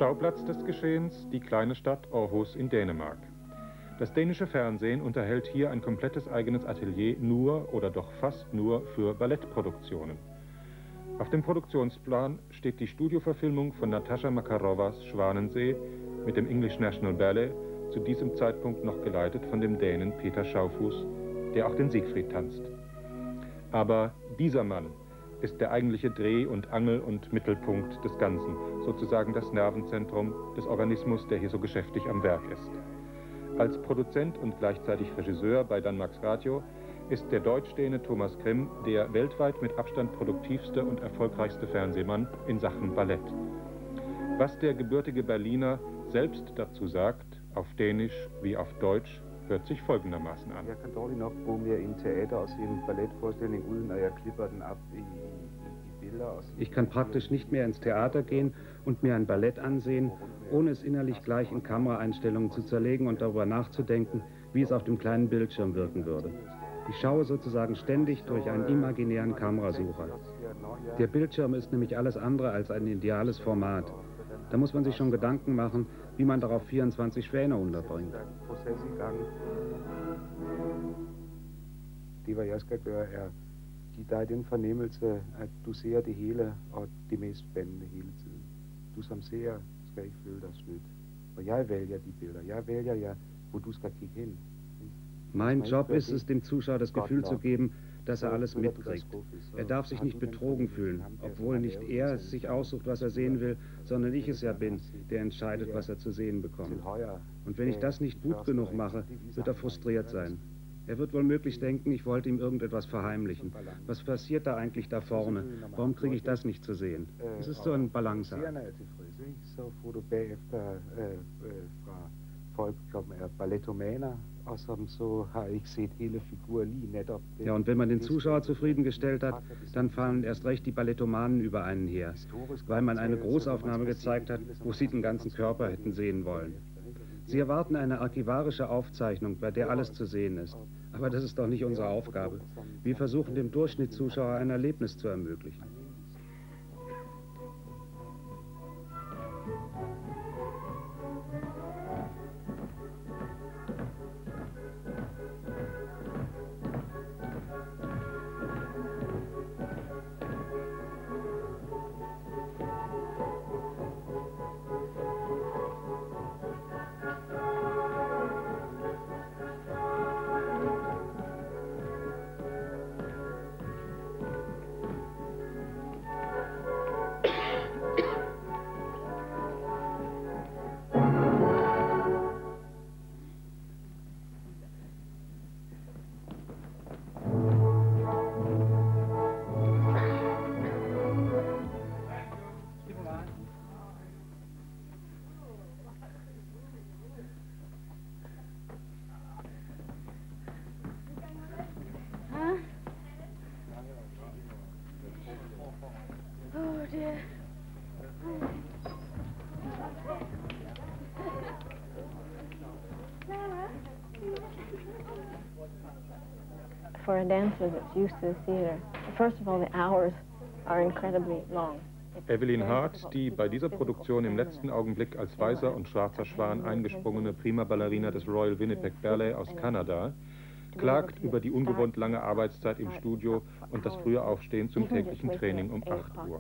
Schauplatz des Geschehens die kleine Stadt Aarhus in Dänemark. Das dänische Fernsehen unterhält hier ein komplettes eigenes Atelier nur oder doch fast nur für Ballettproduktionen. Auf dem Produktionsplan steht die Studioverfilmung von Natascha Makarovas Schwanensee mit dem English National Ballet, zu diesem Zeitpunkt noch geleitet von dem Dänen Peter Schaufuß, der auch den Siegfried tanzt. Aber dieser Mann ist der eigentliche Dreh- und Angel- und Mittelpunkt des Ganzen, sozusagen das Nervenzentrum des Organismus, der hier so geschäftig am Werk ist. Als Produzent und gleichzeitig Regisseur bei Danmarks Radio ist der Deutsch-Däne Thomas Grimm der weltweit mit Abstand produktivste und erfolgreichste Fernsehmann in Sachen Ballett. Was der gebürtige Berliner selbst dazu sagt, auf Dänisch wie auf Deutsch, hört sich folgendermaßen an. Jeg kan dårligt nok bo mere i en teater og se en balletforestilling, uden at jeg klipper den ab i Bilder. Ich kann praktisch nicht mehr ins Theater gehen und mir ein Ballett ansehen, ohne es innerlich gleich in Kameraeinstellungen zu zerlegen und darüber nachzudenken, wie es auf dem kleinen Bildschirm wirken würde. Ich schaue sozusagen ständig durch einen imaginären Kamerasucher. Der Bildschirm ist nämlich alles andere als ein ideales Format. Da muss man sich schon Gedanken machen, wie man darauf 24 Schwäne unterbringt. Det, hvad jeg skal gøre, er give dig den fornemmelse, at du ser det hele, og det mest spændende hele tiden. Du som ser skal ikke føle dig snydt. Og jeg vælger de billeder. Jeg vælger, hvor du skal kigge hen. Mein Job ist es, dem Zuschauer das Gefühl zu geben, dass er alles mitkriegt. Er darf sich nicht betrogen fühlen, obwohl nicht er es sich aussucht, was er sehen will, sondern ich es ja bin, der entscheidet, was er zu sehen bekommt. Und wenn ich das nicht gut genug mache, wird er frustriert sein. Er wird wohl möglichst denken, ich wollte ihm irgendetwas verheimlichen. Was passiert da eigentlich da vorne? Warum kriege ich das nicht zu sehen? Es ist so ein Balanceakt. Så får du bagefter fra folk, som ballettomaner, og som så har ikke set hele figuren lige netop. Ja, und wenn man den Zuschauer zufriedengestellt hat, dann fallen erst recht die Ballettomanen über einen her, weil man eine Großaufnahme gezeigt hat, wo sie den ganzen Körper hätten sehen wollen. Sie erwarten eine archivarische Aufzeichnung, bei der alles zu sehen ist. Aber das ist doch nicht unsere Aufgabe. Wir versuchen dem Durchschnittszuschauer ein Erlebnis zu ermöglichen. For a dancer that's used to the theater, first of all, the hours are incredibly long. Evelyn Hart, die bei dieser Produktion im letzten Augenblick als weißer und schwarzer Schwan eingesprungene Prima-Ballerina des Royal Winnipeg Ballet aus Kanada, klagt über die ungewohnt lange Arbeitszeit im Studio und das frühe Aufstehen zum täglichen Training um 8 Uhr.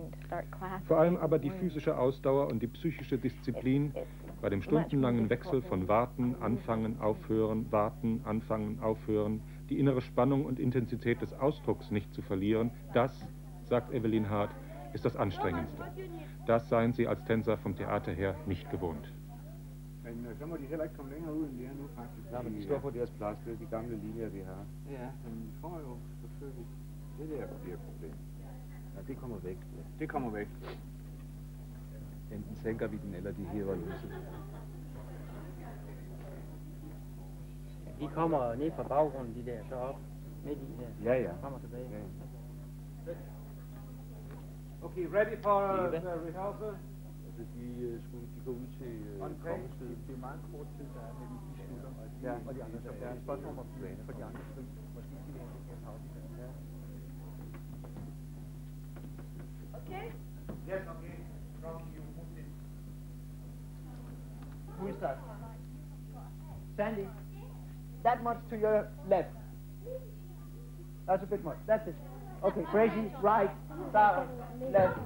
Vor allem aber die physische Ausdauer und die psychische Disziplin bei dem stundenlangen Wechsel von Warten, Anfangen, Aufhören, Warten, Anfangen, Aufhören, die innere Spannung und Intensität des Ausdrucks nicht zu verlieren, das, sagt Evelyn Hart, ist das Anstrengendste. Das seien sie als Tänzer vom Theater her nicht gewohnt. Men så må de heller ikke komme længere ud, end de er nu faktisk. Nej, men de står på deres plads, det er de gamle linjer, vi har. Ja, men vi får jo selvfølgelig. Det der bliver et problem. Ja, det kommer væk. Det kommer væk. Enten sænker vi den, eller de hæver lyset. De kommer ned fra baggrunden, de der, så op midt i her. Ja, ja. Kommer tilbage. Ja, ja. Okay, ready for the rehearsal? De går ud til Kongesleden. Det er meget kort tid, der er mellem de slutter, og de andre, så der er spørgsmål om at blive for de andre fri. Måske skal vi have en pause. Ja. Okay? Yes, okay. From you, Muslim. Who is that? Sandy. That much to your left. That's a bit much. That's it. Okay, Gracie, right, Sarah, left.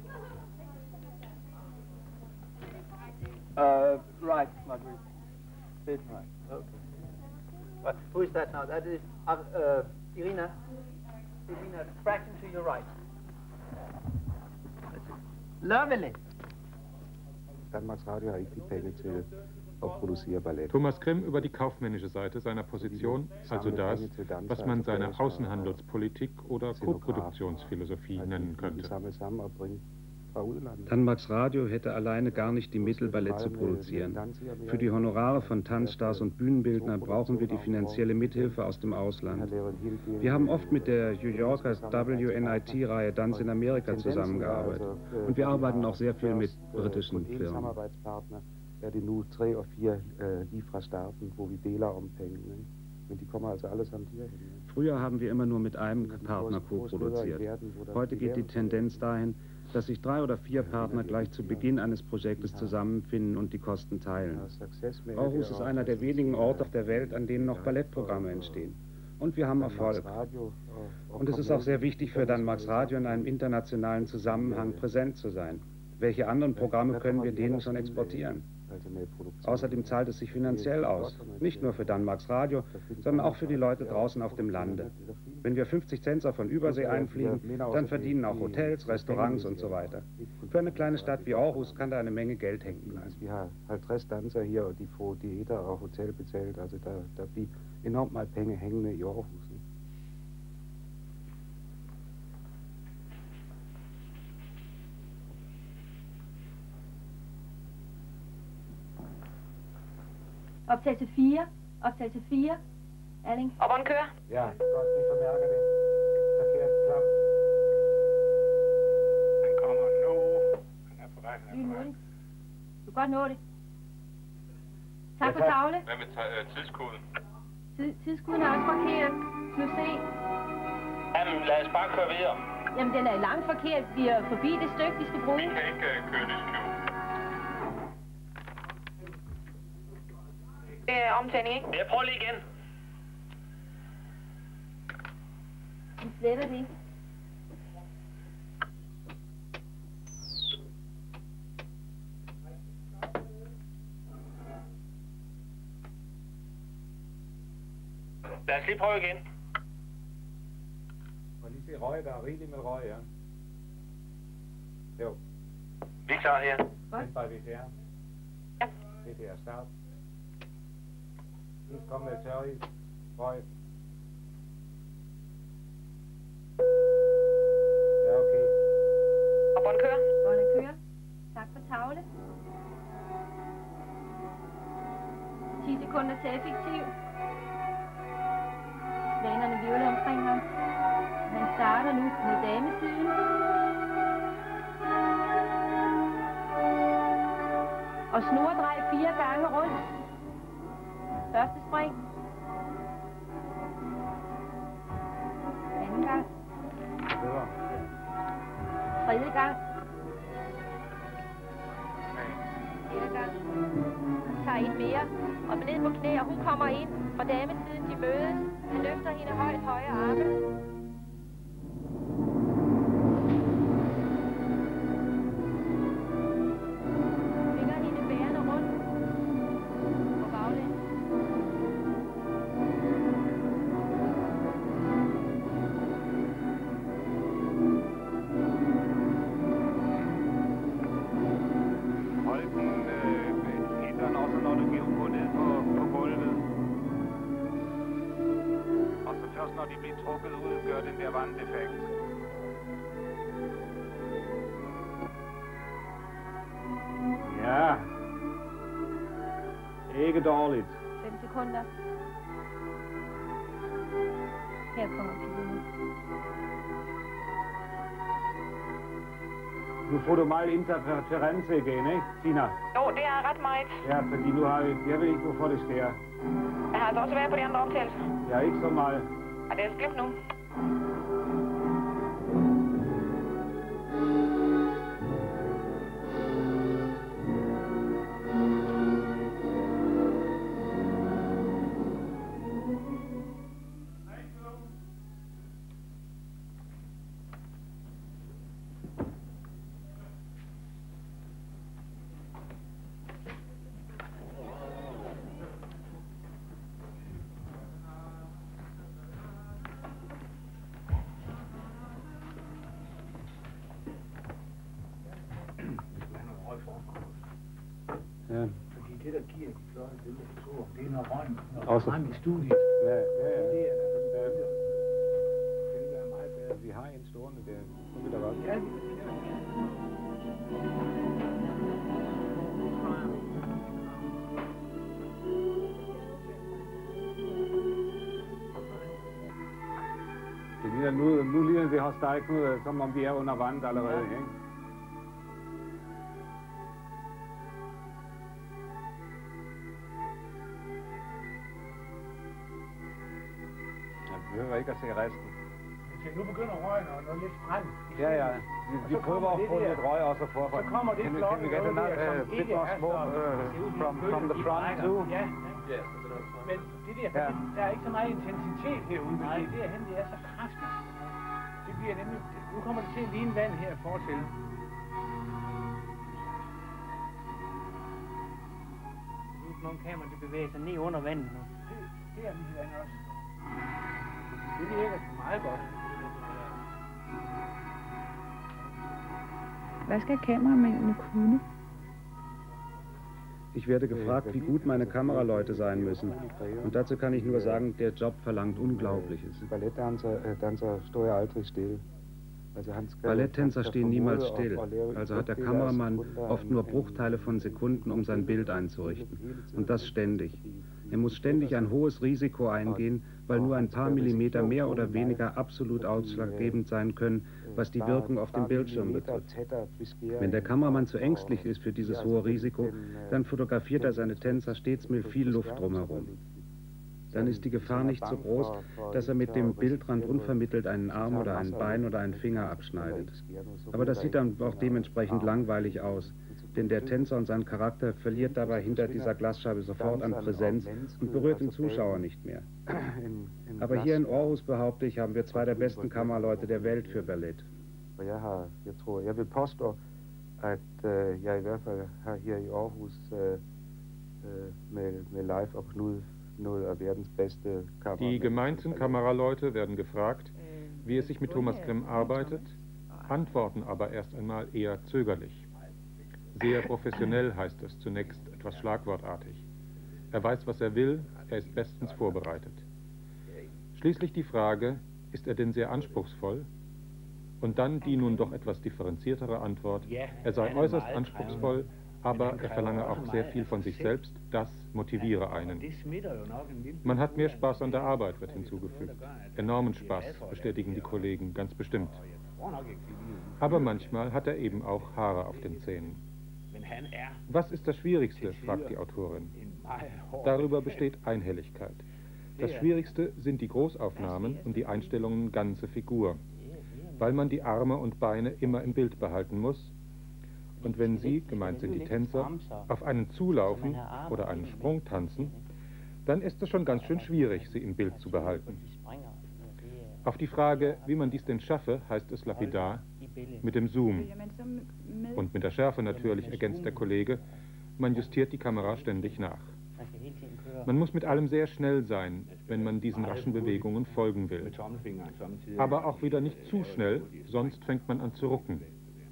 Right, Marguerite. Bit right. Okay. Who is that now? That is Irina. Irina, fraction to your right. That's it. Lovely. Danmarks Radio har ikke de penge til at producere ballet. Thomas Grimm über die kaufmännische Seite seiner Position, also das, was man seine Außenhandelspolitik oder Koproduktionsphilosophie nennen könnte. Danmarks Radio hätte alleine gar nicht die Mittel, Ballett zu produzieren. Für die Honorare von Tanzstars und Bühnenbildnern brauchen wir die finanzielle Mithilfe aus dem Ausland. Wir haben oft mit der New Yorker WNIT-Reihe Dance in Amerika zusammengearbeitet. Und wir arbeiten auch sehr viel mit britischen Firmen. Er det nu 3 og 4 lige fra starten, hvor vi deler om pengene. Men de kommer altså alle sammen hierhin. Früher haben wir immer nur mit einem Partner co-produziert. Heute geht die Tendenz dahin, dass sich 3 oder 4 Partner gleich zu Beginn eines Projektes zusammenfinden und die Kosten teilen. Aarhus ist einer der wenigen Orte auf der Welt, an denen noch Ballettprogramme entstehen. Und wir haben Erfolg. Und es ist auch sehr wichtig für Danmarks Radio in einem internationalen Zusammenhang präsent zu sein. Welche anderen Programme können wir denen schon exportieren? Außerdem zahlt es sich finanziell aus, nicht nur für Danmarks Radio, sondern auch für die Leute draußen auf dem Lande. Wenn wir 50 Center von Übersee einfliegen, dann verdienen auch Hotels, Restaurants und so weiter. Für eine kleine Stadt wie Aarhus kann da eine Menge Geld hängen bleiben. Vi har 50 danser her, og de får diæter og hotel betalt. Altså der bliver enormt meget penge hængende i Aarhus. Optagelse 4. Optagelse 4. Erling. Opperen kører. Ja, godt, vi formærker det. Forkert, klap. Han kommer nu. Han er på vej, Du kan godt nå det. Tak for tavle. Hvad med tidskoden? Tidskoden er også forkert. Nu se. Jamen, lad os bare køre videre. Jamen, den er langt forkert. Vi er forbi det stykke, vi skal bruge. Vi kan ikke køre det stykke. Omtænding, ikke? Jeg prøver lige igen. Vi sletter det. Lad os lige prøve igen. Og lige se røg, der er rigeligt med røg, ja. Jo. Vi er klar her. Vent bare VTR. Ja. VTR start. Kom med tørris. Røg. Ja, okay. Opperen kører. Båndet kører. Tak for tavle. 10 sekunder til effektiv. Vanerne virvler omkring ham. Han starter nu med damesiden. Og snordrej 4 gange rundt. Første spring. Anden gang. Tredje gang. Fjerde gang. Han tager en mere. Og ned på knæ, og hun kommer ind fra damesiden. De mødes. Han løfter hende højt, højre arme. Ja. Ikke dårligt. 5 sekunder. Her kommer pigerne. Nu får du meget interference igen, ikke, Tina? Jo, det er ret meget. Ja, fordi nu har vi... Jeg ved ikke, hvorfor det sker. Jeg har altså også været på de andre optagelser. Ja, ikke så meget. Og det er skidt nu. Außer frem i studiet. Ja. Vi har en stående der. Så vil der godt. Ja. Det ligner nu ligner det har stejkt noget, som om vi er under vandet allerede, ikke? Jeg behøver ikke at se resten. Nu begynder røgen at nå lidt frem. Ja. Vi prøver at få lidt røg også for. Så kommer det flotte røg der, som ikke er så from the front too. Ja. Men det der er ikke så meget intensitet herude. Nej, det derhen, det er så kraftigt. Det bliver nemlig, nu kommer det til at ligne vand her fortil. Nogle kamera, det bevæger sig ned under vandet nu. Det er mit vand også. Det virker meget godt. Was skal kameramændene kunne? Ich werde gefragt, wie gut meine Kameraleute sein müssen. Und dazu kann ich nur sagen, der Job verlangt Unglaubliches. Balletttänzer står aldrig still. Balletttänzer stehen niemals still, also hat der Kameramann oft nur Bruchteile von Sekunden, um sein Bild einzurichten. Und das ständig. Er muss ständig ein hohes Risiko eingehen, weil nur ein paar Millimeter mehr oder weniger absolut ausschlaggebend sein können, was die Wirkung auf dem Bildschirm betrifft. Wenn der Kameramann zu ängstlich ist für dieses hohe Risiko, dann fotografiert er seine Tänzer stets mit viel Luft drumherum. Dann ist die Gefahr nicht so groß, dass er mit dem Bildrand unvermittelt einen Arm oder ein Bein oder einen Finger abschneidet. Aber das sieht dann auch dementsprechend langweilig aus, denn der Tänzer und sein Charakter verliert dabei hinter dieser Glasscheibe sofort an Präsenz und berührt den Zuschauer nicht mehr. Aber hier in Aarhus, behaupte ich, haben wir zwei der besten Kameraleute der Welt für Ballett. Jeg vil påstå, at jeg i hvert fald har her i Aarhus med Leif og Knud Die gemeinten Kameraleute werden gefragt, wie es sich mit Thomas Klemm arbeitet, antworten aber erst einmal eher zögerlich. Sehr professionell heißt es zunächst etwas schlagwortartig. Er weiß, was er will, er ist bestens vorbereitet. Schließlich die Frage, ist er denn sehr anspruchsvoll? Und dann die nun doch etwas differenziertere Antwort, er sei äußerst anspruchsvoll, aber er verlange auch sehr viel von sich selbst, das motiviere einen. Man hat mehr Spaß an der Arbeit, wird hinzugefügt. Enormen Spaß, bestätigen die Kollegen ganz bestimmt. Aber manchmal hat er eben auch Haare auf den Zähnen. Was ist das Schwierigste, fragt die Autorin. Darüber besteht Einhelligkeit. Das Schwierigste sind die Großaufnahmen und die Einstellungen ganze Figur, weil man die Arme und Beine immer im Bild behalten muss. Und wenn Sie, gemeint sind die Tänzer, auf einen zulaufen oder einen Sprung tanzen, dann ist es schon ganz schön schwierig, sie im Bild zu behalten. Auf die Frage, wie man dies denn schaffe, heißt es lapidar, mit dem Zoom. Und mit der Schärfe natürlich, ergänzt der Kollege, man justiert die Kamera ständig nach. Man muss mit allem sehr schnell sein, wenn man diesen raschen Bewegungen folgen will. Aber auch wieder nicht zu schnell, sonst fängt man an zu rucken.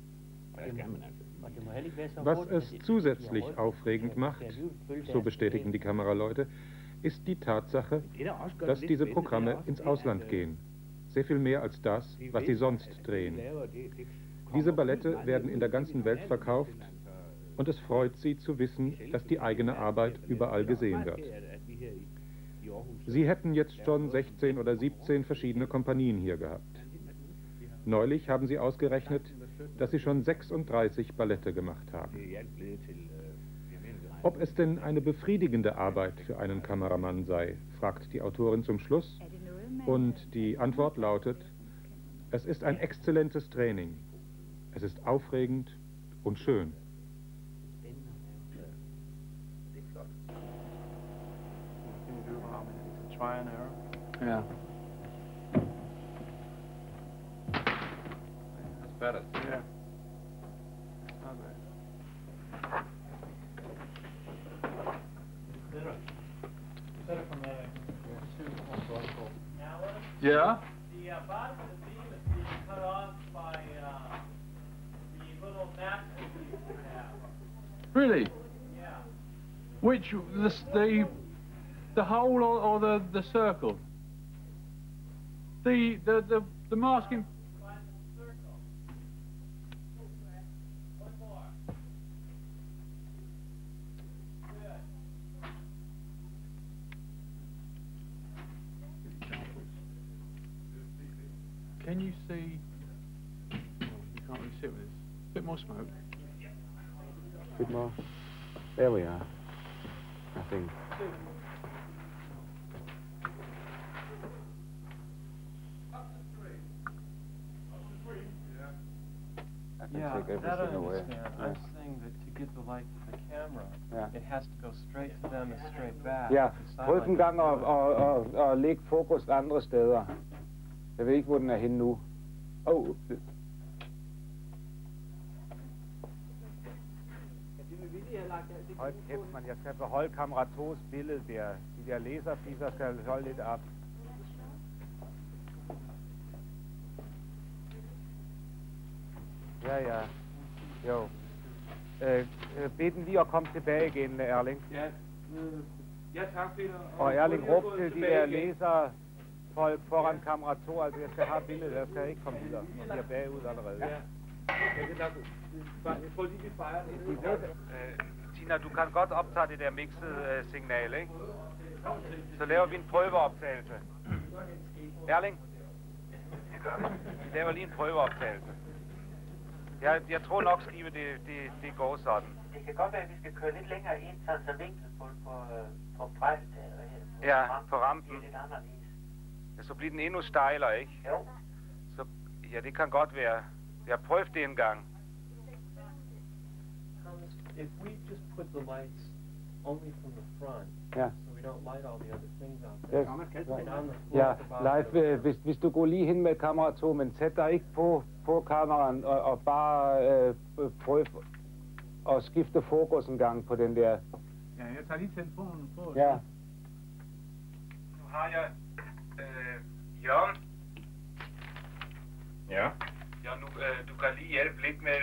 Was es zusätzlich aufregend macht, so bestätigen die Kameraleute, ist die Tatsache, dass diese Programme ins Ausland gehen. Sehr viel mehr als das, was sie sonst drehen. Diese Ballette werden in der ganzen Welt verkauft und es freut sie zu wissen, dass die eigene Arbeit überall gesehen wird. Sie hätten jetzt schon 16 oder 17 verschiedene Kompanien hier gehabt. Neulich haben sie ausgerechnet, dass sie schon 36 Ballette gemacht haben. Ob es denn eine befriedigende Arbeit für einen Kameramann sei, fragt die Autorin zum Schluss. Und die Antwort lautet, es ist ein exzellentes Training. Es ist aufregend und schön. Ja. Better. Yeah. Yeah? The bottom of the beam is being cut off by the little map that we used to have. Really? Yeah. Which, the hole or the circle? The masking... Can you see? Oh, you can't really sit with this. A bit more smoke. Bit more. There we are. I think. Yeah, that I understand. I'm saying that to get the light to the camera, it has to go straight to them and straight back. Ja, prøv en gang at lægge fokus andre steder. Jeg ved ikke, hvor den er henne nu. Hold kæft, man. Jeg skal beholde kamera 2's billede der. De der laserfisser skal holde lidt op. Ja. Jo. Bed den lige at komme tilbage igen, Erling. Ja, tak, Peter. Og Erling, råb til de der laserfolk foran kamera 2. Altså, jeg skal have billedet. Jeg skal ikke komme videre. Jeg er bagud allerede. Ja. Jeg tror lige, vi fejrer det. Tina, du kan godt optage det der mixede signal, ikke? Så laver vi en prøveoptagelse. Erling? Vi laver lige en prøveoptagelse. Jeg tror nok, skibet det går sådan. Det kan godt være, at vi skal køre lidt længere ind, så vinkel på brejletaget. Ja, på rampen. Det er lidt anderledes. Ja, så bliver den endnu stejlere, ikke? Jo. Så, ja, det kan godt være. Jeg har prøvet det en gang. If we just put the lights only from the front, so we don't light all the other things out there. Yes. And on the floor, Leif, hvis du går lige hen med kamera 2, men sæt dig ikke på kameraen og bare prøv at skifte fokus en gang på den der. Ja, jeg tager lige telefonen på. Ja. Nu har jeg Jørgen. Ja? Ja, nu, du kan lige hjælpe lidt med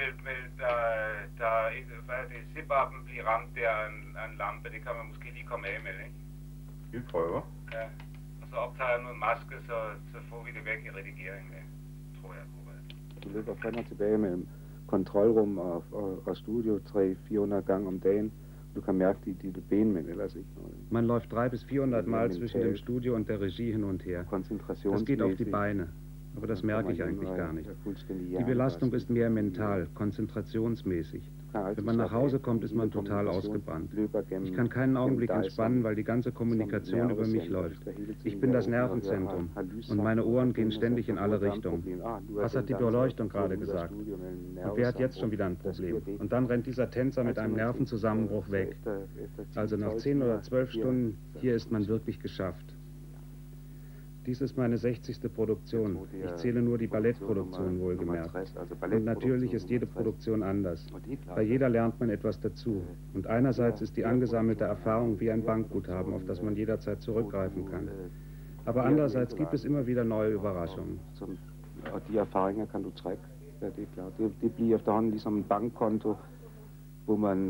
hvad er det, zip-appen bliver ramt der af en lampe. Det kan man måske lige komme af med, ikke? Vi prøver. Ja, og så optager jeg noget maske, så får vi det væk i redigeringen, det tror jeg på. Du løber frem og tilbage mellem kontrolrum og studio 300-400 gange om dagen. Du kan mærke die ben, men ellers ikke noget. Man läuft 300 bis 400 Mal zwischen dem Studio und der Regie hin und her. Das geht auf die Beine. Aber das merke ich eigentlich gar nicht. Die Belastung ist mehr mental, konzentrationsmäßig. Wenn man nach Hause kommt, ist man total ausgebrannt. Ich kann keinen Augenblick entspannen, weil die ganze Kommunikation über mich läuft. Ich bin das Nervenzentrum und meine Ohren gehen ständig in alle Richtungen. Was hat die Beleuchtung gerade gesagt? Und wer hat jetzt schon wieder ein Problem? Und dann rennt dieser Tänzer mit einem Nervenzusammenbruch weg. Also nach 10 oder 12 Stunden, hier ist man wirklich geschafft. Dies ist meine 60. Produktion. Ich zähle nur die Ballettproduktion wohlgemerkt. Und natürlich ist jede Produktion anders. Bei jeder lernt man etwas dazu. Und einerseits ist die angesammelte Erfahrung wie ein Bankguthaben, auf das man jederzeit zurückgreifen kann. Aber andererseits gibt es immer wieder neue Überraschungen. Og de erfaringer kan du trække. Ja, det er klart. Det bliver efterhånden ligesom en bankkonto, hvor man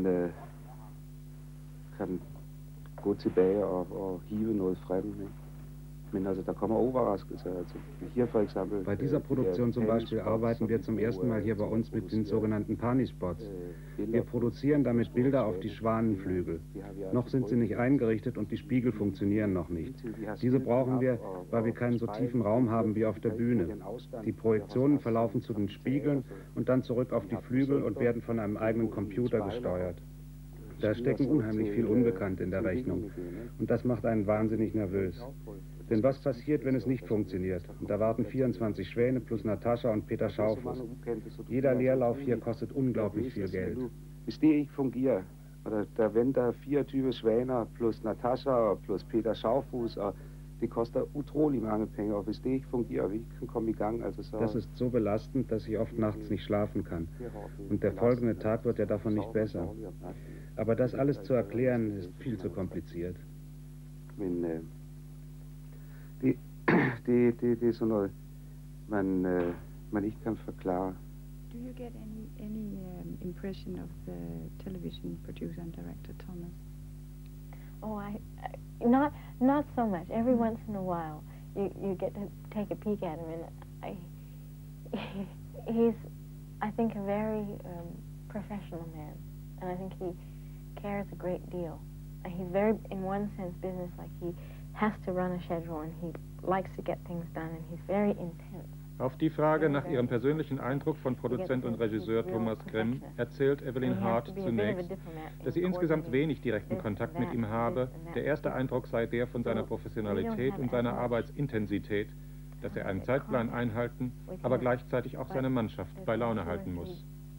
kan gå tilbage og hive noget frem. Ikke? Men also, da kommen Überraschungen. Also, hier for example, bei dieser Produktion zum Beispiel arbeiten wir zum ersten Mal hier bei uns mit den sogenannten Pani-Spots. Wir produzieren damit Bilder auf die Schwanenflügel. Noch sind sie nicht eingerichtet und die Spiegel funktionieren noch nicht. Diese brauchen wir, weil wir keinen so tiefen Raum haben wie auf der Bühne. Die Projektionen verlaufen zu den Spiegeln und dann zurück auf die Flügel und werden von einem eigenen Computer gesteuert. Da stecken unheimlich viel Unbekannt in der Rechnung. Und das macht einen wahnsinnig nervös. Denn was passiert, wenn es nicht funktioniert? Und da warten 24 Schwäne plus Natascha und Peter Schaufuß. Jeder Leerlauf hier kostet unglaublich viel Geld. Hvis det ikke fungerer, og der venter 24 Schwäne plus Natascha plus Peter Schaufuß, og det koster utrolig mange penge, og hvis det ikke fungerer, og vi ikke kan komme i gang, also so... Das ist so belastend, dass ich oft nachts nicht schlafen kann. Und der folgende Tag wird ja davon nicht besser. Aber das alles zu erklären, ist viel zu kompliziert. Men det er sådan noget, man ikke kan forklare. Do you get any impression of the television producer and director Thomas? Oh, not so much. Every once in a while, you get to take a peek at him, and he's, I think, a very professional man, and I think he cares a great deal. He's very, in one sense, businesslike. He has to run a schedule, and he likes to get things done, and he's very intense. Auf die Frage nach ihrem persönlichen Eindruck von Produzent und Regisseur Thomas Grimm erzählt Evelyn Hart zunächst, dass sie insgesamt wenig direkten Kontakt mit ihm habe. Der erste Eindruck sei der von seiner Professionalität und seiner Arbeitsintensität, dass er einen Zeitplan einhalten, aber gleichzeitig auch seine Mannschaft bei Laune halten muss.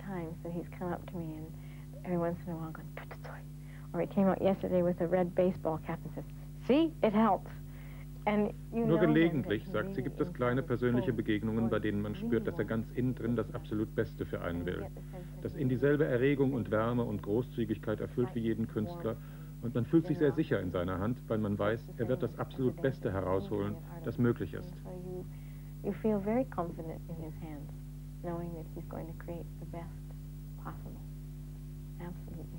Or he came out yesterday with a red baseball cap and says, "See, it helps." Nur gelegentlich, sagt sie, gibt es kleine persönliche Begegnungen, bei denen man spürt, dass er ganz innen drin das absolut Beste für einen will. Dass ihn dieselbe Erregung und Wärme und Großzügigkeit erfüllt wie jeden Künstler. Und man fühlt sich sehr sicher in seiner Hand, weil man weiß, er wird das absolut Beste herausholen, das möglich ist. You feel very confident in his hands, knowing that he's going to create the best possible. Absolutely.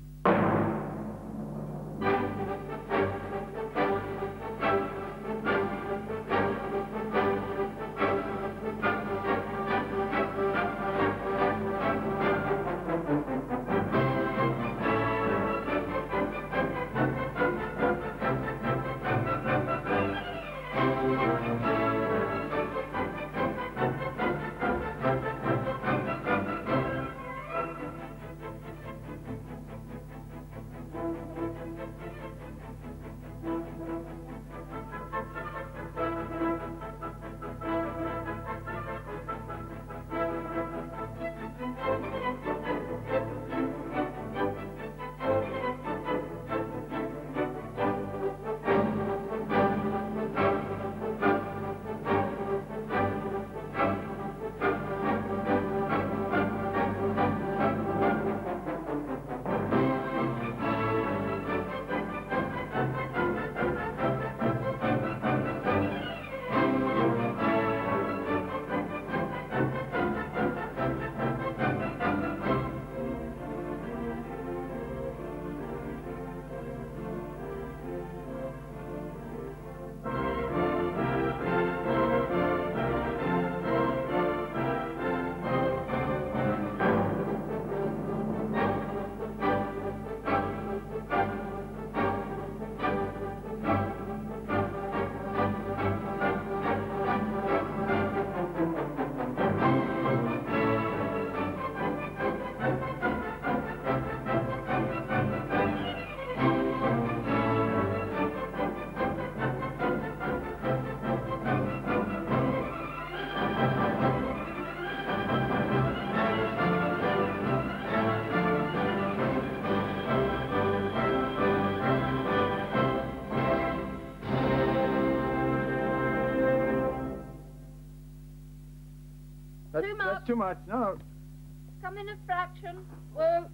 That's too much. No. Come in a fraction. Well,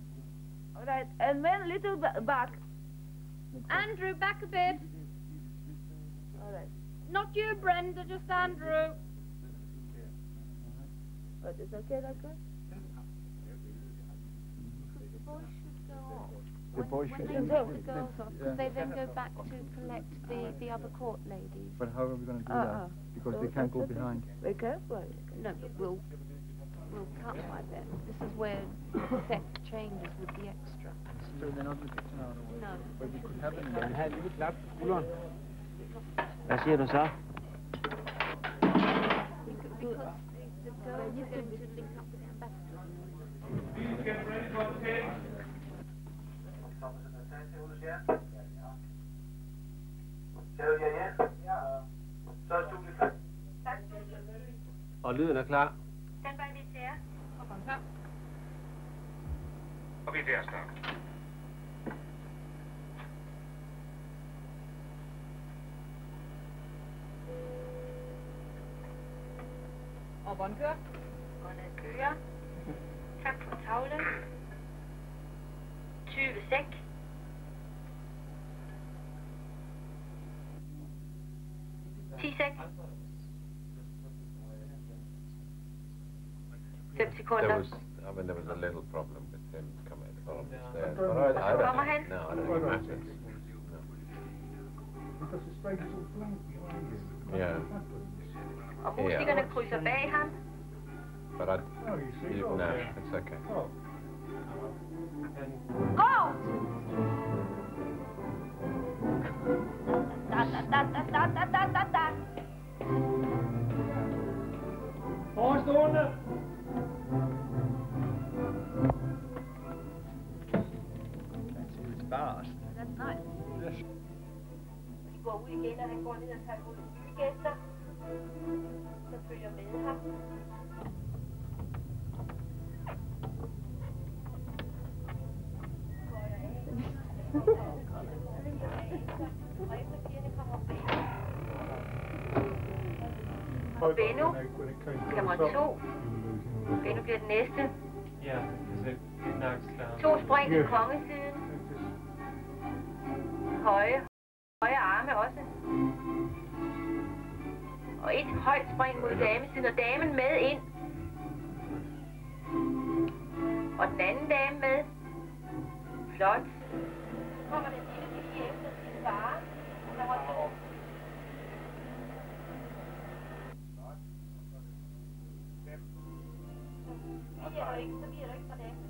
all right. And then a little back. Andrew, back a bit. All right. Not you, Brenda, just Andrew. But is okay like that? The boys should go off. The boys should when they take the girls off, because they then go back to collect the other court ladies. But how are we going to do that? Because they can't go behind. They can't? Well, no, but we'll cut like that. This is where set changes with the extra. So they're not in the kitchen now? No. But we could have them in there. Have you clap? Hold on. Hvad siger du så? Because the girls are going to link up with the ambassador. Please get ready for the take. Og lyden er klar. Standby VCR. Og VCR start. Og bånd kører. Båndet kører. Tak på tavlen. 20 sæk. There was a little problem with him coming from the stairs. But I don't know. No, I don't think it matters. because the stage is all blank behind you. Yeah. Og musikerne krydser bag ham. But no, it's okay. Gå! Da. Forestående! That's nice. De går ud igen, og han går ned og tager imod nye gæster, som følger med ham. Og Benno, kamera 2. Benno bliver den næste. Yeah, because it knocks down. 2 spring til kongesiden. Høje arme også. Og et højt spring mod damesiden, og damen med ind. Og den anden dame med. Flot. Så kommer den lille pige efter sin far. Nummer 2. Så bliver du ikke fra det.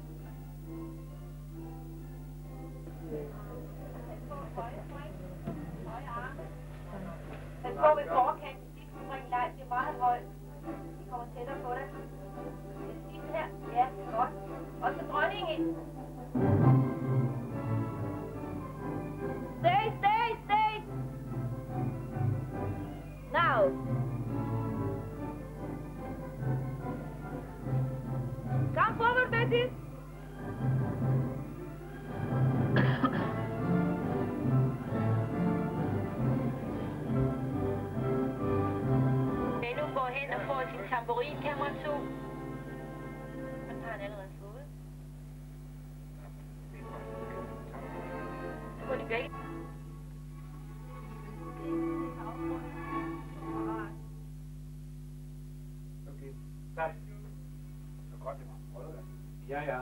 Han går ved forkanten, de kan springe langt, det er meget højt. De kommer tættere på dig. Det sidste her, ja, godt. Og så dronningen. Stay! Now. Come forward, Betty. Benno går hen og får sin tamburin, kamera 2. Den har han allerede fået. Så går de begge. Okay, tak. Så godt, det var. Ja.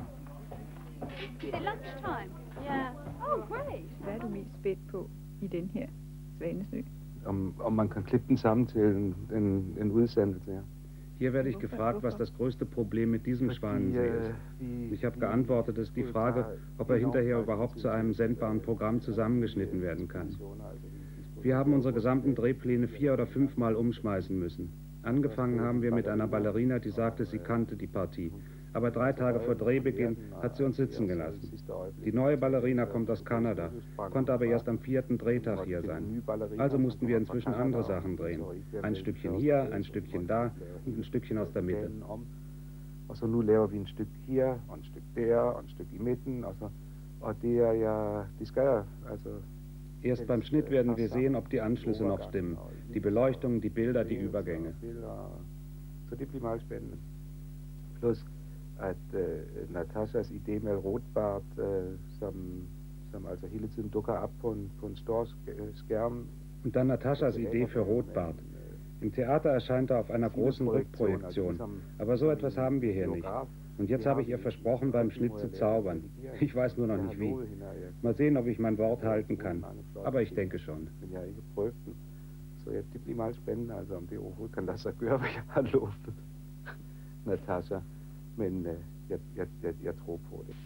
Is it lunchtime? Yeah. Oh, great. Hvad er du mest spændt på i den her Svanesø? Om man kann klippen zusammen til en udsendelse, ja. Hier werde ich gefragt, was das größte Problem mit diesem Schwanensee ist. Ich habe geantwortet, es ist die Frage, ob er hinterher überhaupt zu einem sendbaren Programm zusammengeschnitten werden kann. Wir haben unsere gesamten Drehpläne 4 oder 5 Mal umschmeißen müssen. Angefangen haben wir mit einer Ballerina, die sagte, sie kannte die Partie. Aber 3 Tage vor Drehbeginn hat sie uns sitzen gelassen. Die neue Ballerina kommt aus Kanada, konnte aber erst am 4. Drehtag hier sein. Also mussten wir inzwischen andere Sachen drehen. Ein Stückchen hier, ein Stückchen da und ein Stückchen aus der Mitte. Altså nu laver vi en stykke her, og en stykke der, og en stykke i midten, og det er ja, de skal altså... Erst beim Schnitt werden wir sehen, ob die Anschlüsse noch stimmen. Die Beleuchtung, die Bilder, die Übergänge. Så det bliver meget spændende. Plus at Natashas idé med Rotbart, som also hele tiden dukker op på en stor Skærm. Und dann Natashas Idee für Rotbart. Im Theater erscheint er auf einer großen Rückprojektion, aber so etwas haben wir hier nicht. Und jetzt habe ich ihr versprochen, beim Schnitt zu zaubern. Ich weiß nur noch nicht wie. Mal sehen, ob ich mein Wort halten kann. Aber ich denke schon. Så ja, det bliver meget spændende, altså om det overhovedet kan lade sig gøre, hvad jeg har lovet Natasha. Men jeg tror på det.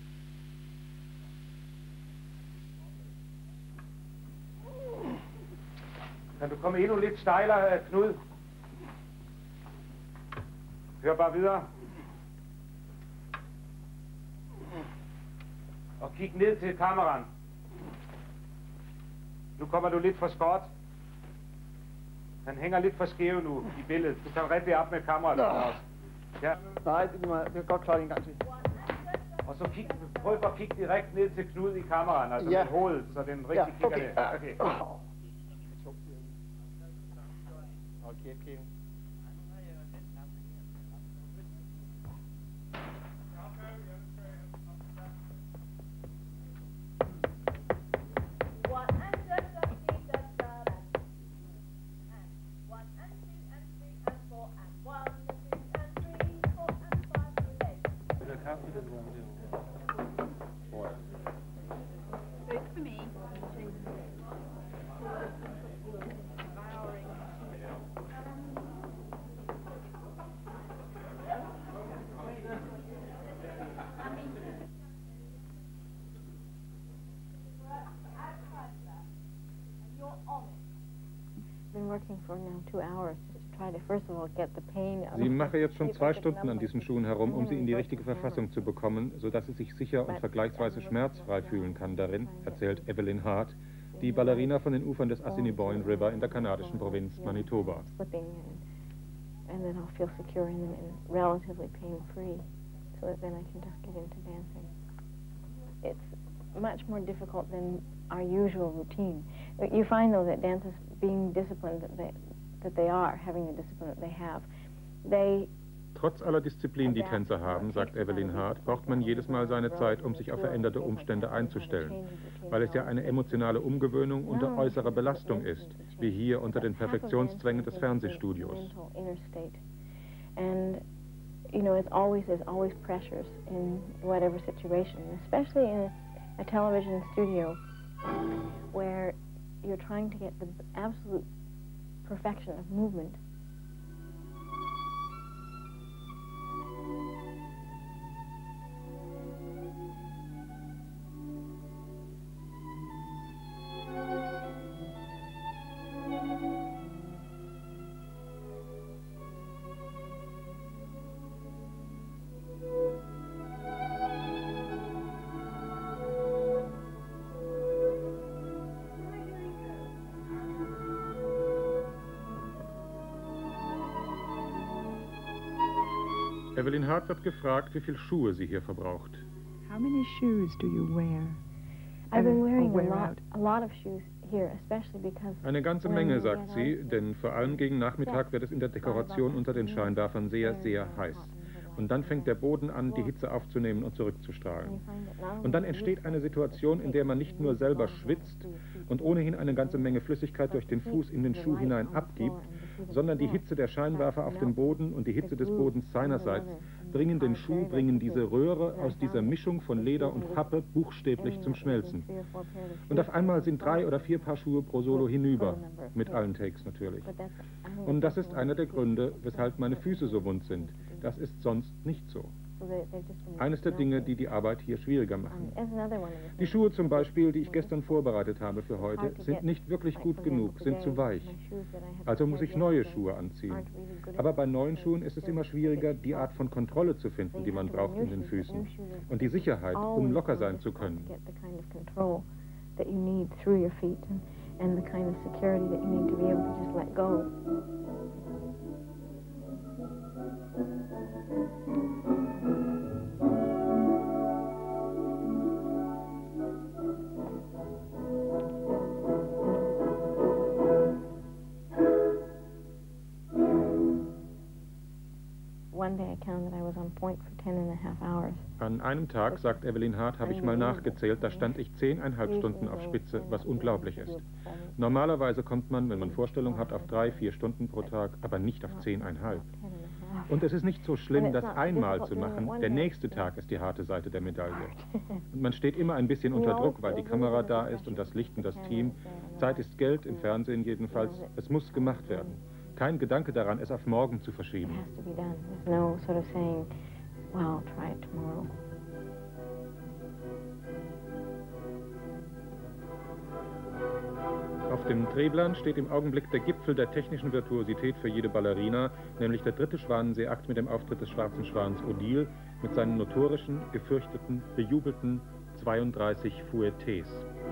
Kan du komme endnu lidt stejlere, Knud? Hør bare videre. Og kig ned til kameraen. Nu kommer du lidt for skråt. Han hænger lidt for skæv nu i billedet. Du kan rigtig op med kameraet også. Ja. Nej, det kan godt klare det en gang til. Og så prøv at kigge direkte ned til Knud i kameraen, altså med hovedet, så den rigtig kigger ned. Okay. Okay. Good for me. Sie mache jetzt schon 2 Stunden an diesen Schuhen herum, um sie in die richtige Verfassung zu bekommen, sodass sie sich sicher und vergleichsweise schmerzfrei fühlen kann darin, erzählt Evelyn Hart, die Ballerina von den Ufern des Assiniboine River in der kanadischen Provinz Manitoba. And then I'll feel secure in them and relatively pain-free, so that then I can just get into dancing. It's much more difficult than our usual routine. You find, though, that dancers, being disciplined that they are, having the discipline that they have, they... Trotz aller Disziplin, die Tänzer haben, sagt Evelyn Hart, braucht man jedes Mal seine Zeit, um sich auf veränderte Umstände einzustellen, weil es ja eine emotionale Umgewöhnung unter äußerer Belastung ist, wie hier unter den Perfektionszwängen des Fernsehstudios. And, you know, there's always pressures in whatever situation, especially in a television studio where you're trying to get the absolute perfection of movement. Evelyn Hart wird gefragt, wie viel Schuhe sie hier verbraucht. How many shoes do you wear? I've been wearing a lot of shoes here, especially because... Eine ganze Menge, sagt sie, denn vor allem gegen Nachmittag wird es in der Dekoration unter den Scheinwerfern sehr, sehr heiß. Und dann fängt der Boden an, die Hitze aufzunehmen und zurückzustrahlen. Und dann entsteht eine Situation, in der man nicht nur selber schwitzt und ohnehin eine ganze Menge Flüssigkeit durch den Fuß in den Schuh hinein abgibt, sondern die Hitze der Scheinwerfer auf dem Boden und die Hitze des Bodens seinerseits bringen den Schuh, bringen diese Röhre aus dieser Mischung von Leder und Pappe buchstäblich zum Schmelzen. Und auf einmal sind 3 oder 4 Paar Schuhe pro Solo hinüber, mit allen Takes natürlich. Und das ist einer der Gründe, weshalb meine Füße so wund sind. Das ist sonst nicht so. Eines der Dinge, die die Arbeit hier schwieriger machen. Die Schuhe zum Beispiel, die ich gestern vorbereitet habe für heute, sind nicht wirklich gut genug, sind zu weich. Also muss ich neue Schuhe anziehen. Aber bei neuen Schuhen ist es immer schwieriger, die Art von Kontrolle zu finden, die man braucht in den Füßen. Und die Sicherheit, um locker sein zu können. An einem Tag, sagt Evelyn Hart, habe ich mal nachgezählt, da stand ich 10,5 Stunden auf Spitze, was unglaublich ist. Normalerweise kommt man, wenn man Vorstellung hat, auf 3-4 Stunden pro Tag, aber nicht auf 10,5. Und es ist nicht so schlimm, das einmal zu machen. Der nächste Tag ist die harte Seite der Medaille. Und man steht immer ein bisschen unter Druck, weil die Kamera da ist und das Licht und das Team. Zeit ist Geld, im Fernsehen jedenfalls. Es muss gemacht werden. Kein Gedanke daran, es auf morgen zu verschieben. Auf dem Drehplan steht im Augenblick der Gipfel der technischen Virtuosität für jede Ballerina, nämlich der 3. Schwanensee-Akt mit dem Auftritt des schwarzen Schwans Odile mit seinen notorischen, gefürchteten, bejubelten 32 Fouettes.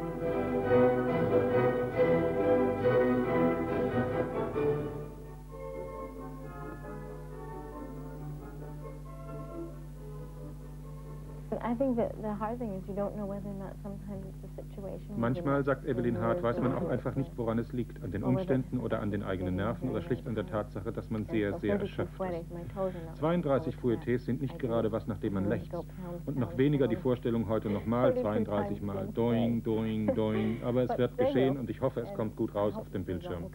Manchmal, sagt Evelyn Hart, weiß man auch einfach nicht, woran es liegt, an den Umständen oder an den eigenen Nerven oder schlicht an der Tatsache, dass man sehr, sehr erschöpft ist. 32 Fouettes sind nicht gerade was, nach dem man lechzt. Und noch weniger die Vorstellung, heute nochmal 32 Mal doing, doing, doing. Aber es wird geschehen und ich hoffe, es kommt gut raus auf dem Bildschirm.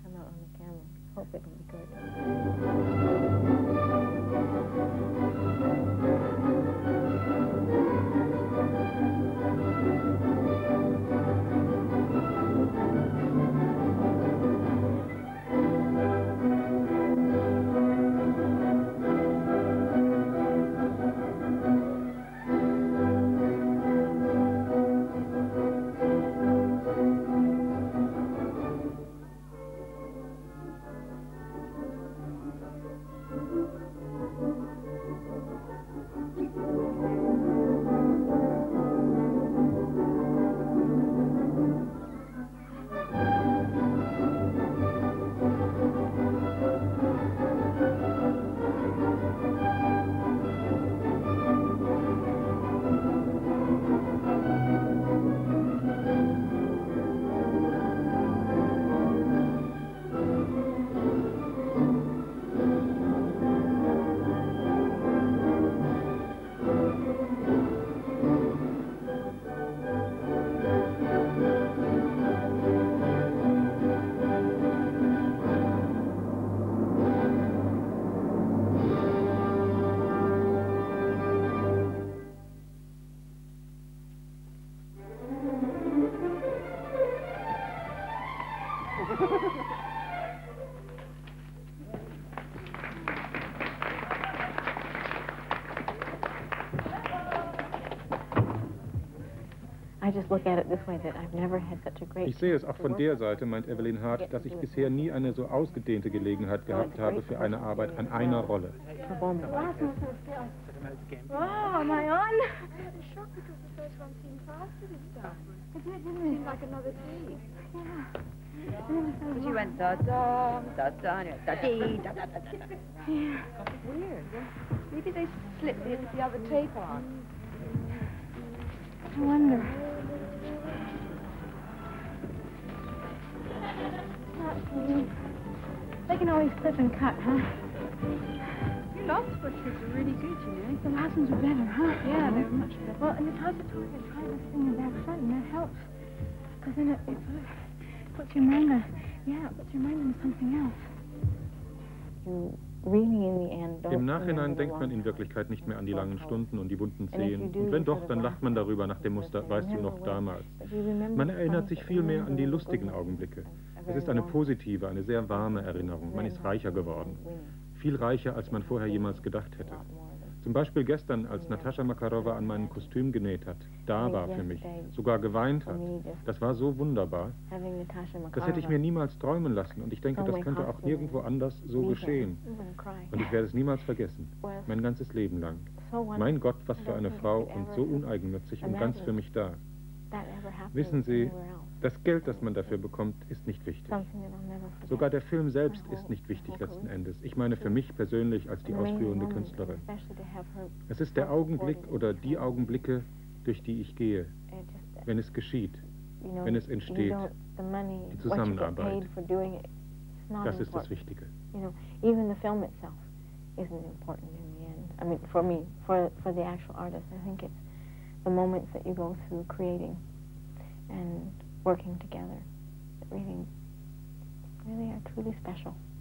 Ich sehe es auch von der Seite, meint Evelyn Hart, dass ich bisher nie eine so ausgedehnte Gelegenheit gehabt habe für eine Arbeit an einer Rolle. Oh, am I on? I was shocked because the first one seemed faster this time. It did, didn't it? Seemed like another take. Yeah. Because you went da-da, da-da, and you went da-dee, da-da-da-da. Yeah. Weird. Maybe they slipped the other tape on. I wonder. They can always clip and cut, huh? Your last books are really good, you know. The last ones were better, huh? Yeah, they were much better. Well, and it's hard to talk and try to sing in back front, and that helps. Because then it puts your mind on, it puts your mind on something else. Im Nachhinein denkt man in Wirklichkeit nicht mehr an die langen Stunden und die bunten Szenen. Und wenn doch, dann lacht man darüber nach dem Muster, weißt du noch damals. Man erinnert sich viel mehr an die lustigen Augenblicke. Es ist eine positive, eine sehr warme Erinnerung. Man ist reicher geworden. Viel reicher, als man vorher jemals gedacht hätte. Zum Beispiel gestern, als Natascha Makarova an meinem Kostüm genäht hat. Da war für mich, sogar geweint hat. Das war so wunderbar. Das hätte ich mir niemals träumen lassen. Und ich denke, das könnte auch nirgendwo anders so geschehen. Und ich werde es niemals vergessen. Mein ganzes Leben lang. Mein Gott, was für eine Frau und so uneigennützig und ganz für mich da. Wissen Sie, das Geld, das man dafür bekommt, ist nicht wichtig. Sogar der Film selbst ist nicht wichtig letzten Endes. Ich meine für mich persönlich als die ausführende Künstlerin. Es ist der Augenblick oder die Augenblicke, durch die ich gehe, wenn es geschieht, wenn es entsteht, die Zusammenarbeit. Das ist das Wichtige. Even the film itself isn't important in the end. I mean, for me, for the actual artist, I think it's the moments that you go through creating and working together that really are truly special.